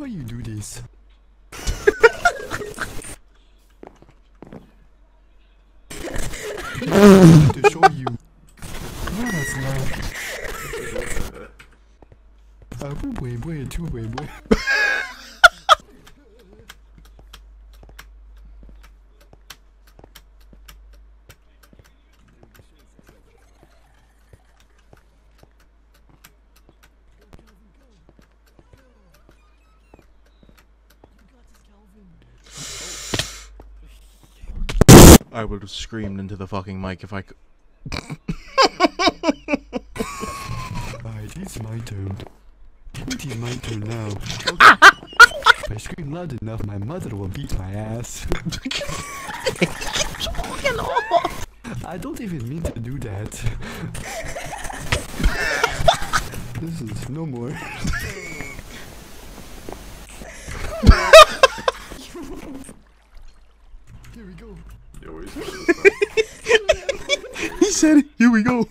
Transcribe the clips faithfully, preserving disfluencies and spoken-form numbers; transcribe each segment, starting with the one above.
Why you do this? To show you. No, that's not. Uh, wait, wait, wait, wait, wait. I would have screamed into the fucking mic if I could. Alright, it's my turn. It is my turn now. Okay. If I scream loud enough, my mother will beat my ass. I don't even mean to do that. This is no more. Here we go. He said, "Here we go."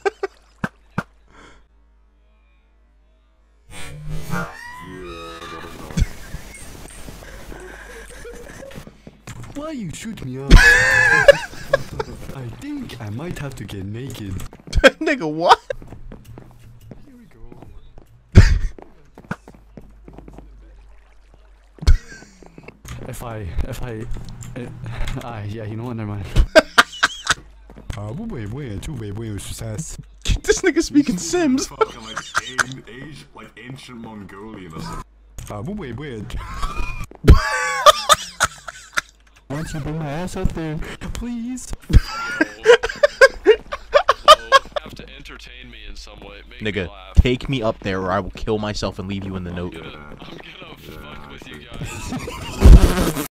Why you shoot me up? I think I might have to get naked. Nigga, what? Here we go. If I, if I, uh, ah, yeah, you know what? Never mind. Ah, wait, wait, two, wait, wait, success. This nigga speaking Sims. Fucking like, an, age, like ancient Mongolian or something. Ah, wait, wait. Why don't you bring my ass up there, please? Oh, have to entertain me in some way. Make me Nigga, laugh. take me up there or I will kill myself and leave you in the note. I'm gonna, I'm gonna fuck with you guys.